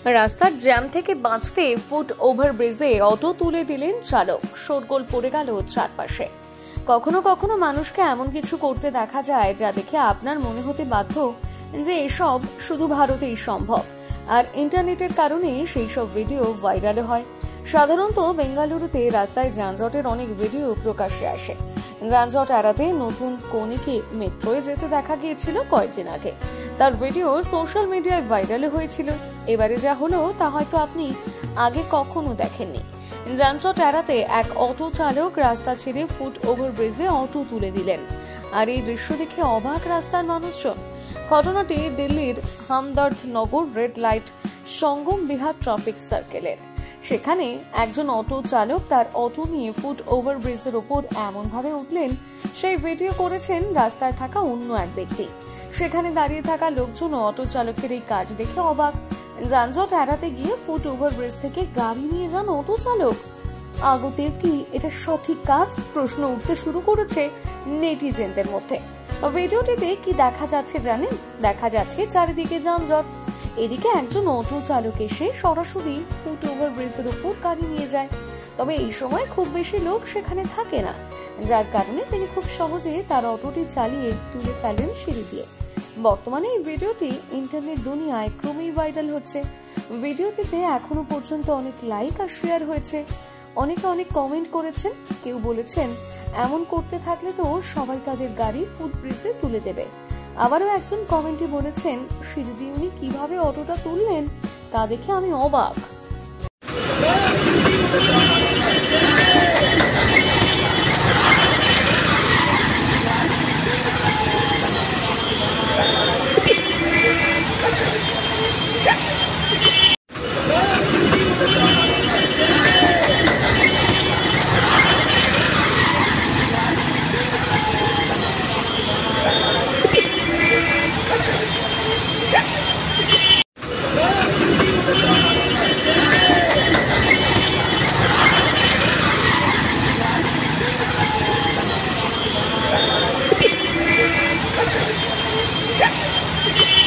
রাস্তার জ্যাম থেকে বাঁচতে ফুট ওভারব্রিজে অটো তুলে দিলেন চালক। শোরগোল পড়ে গেল চারপাশে। কখনো কখনো মানুষকে এমন কিছু করতে দেখা যায় যা দেখে আপনার মনে হতে বাধ্য যে এসব শুধু ভারতেই সম্ভব, আর ইন্টারনেটের কারণে সেই সব ভিডিও ভাইরাল হয়। সাধারণত বেঙ্গালুরুতে রাস্তায় যানজটের অনেক ভিডিও প্রকাশ্যে আসে। যানজট এড়াতে নতুন কনিকে মেট্রোয় যেতে দেখা গিয়েছিল কয়েকদিন আগে। তার ভিডিও সোশ্যাল মিডিয়ায় ভাইরাল হয়েছিল। এবারে যা হলো তা হয়তো আপনি আগে কখনো দেখেননি। যানজট এড়াতে এক অটো চালক রাস্তা ছেড়ে ফুট ওভারব্রিজে অটো তুলে দিলেন, আর এই দৃশ্য দেখে অবাক রাস্তার মানুষজন। ঘটনাটি দিল্লির Hamdard Nagar red light Sangam Vihar traffic সার্কেলের। সেখানে একজন অটো চালক তার অটো নিয়ে ফুট ওভারব্রিজের ওপর এমন ভাবে উঠলেন, সেই ভিডিও করেছেন রাস্তায় থাকা অন্য এক ব্যক্তি। সেখানে দাঁড়িয়ে থাকা লোকজন অটো চালকের এই কাজ দেখে অবাক। যানজট এড়াতে গিয়ে ফুট ওভারব্রিজ থেকে গাড়ি নিয়ে যান অটো চালক। আগতে কি এটা সঠিক কাজ? প্রশ্ন উঠতে শুরু করেছে নেটিজেনদের মধ্যে। ভিডিওটিতে কি দেখা যাচ্ছে জানেন? দেখা যাচ্ছে চারিদিকে যানজট। এদিকে একজন অটো চালক এসে সরাসরি ফুট ওভারব্রিজের উপর গাড়ি নিয়ে যায়। তবে এই সময় খুব বেশি লোক সেখানে থাকে না, যার কারণে তিনি খুব সহজে তার অটোটি চালিয়ে তুলে ফেলেন সিঁড়ি দিয়ে। বর্তমানে এই ভিডিওটি ইন্টারনেট দুনিয়ায় ক্রমেই ভাইরাল হচ্ছে। ভিডিওটিতে এখনো পর্যন্ত অনেক লাইক আর শেয়ার হয়েছে। অনেকে অনেক কমেন্ট করেছেন। কেউ বলেছেন এমন করতে থাকলে তো সবাই তাদের গাড়ি ফুটব্রিজে তুলে দেবে। আবারও একজন কমেন্টে বলেছেন, সিঁড়ি দিয়ে উনি কিভাবে অটোটা তুললেন তা দেখে আমি অবাক।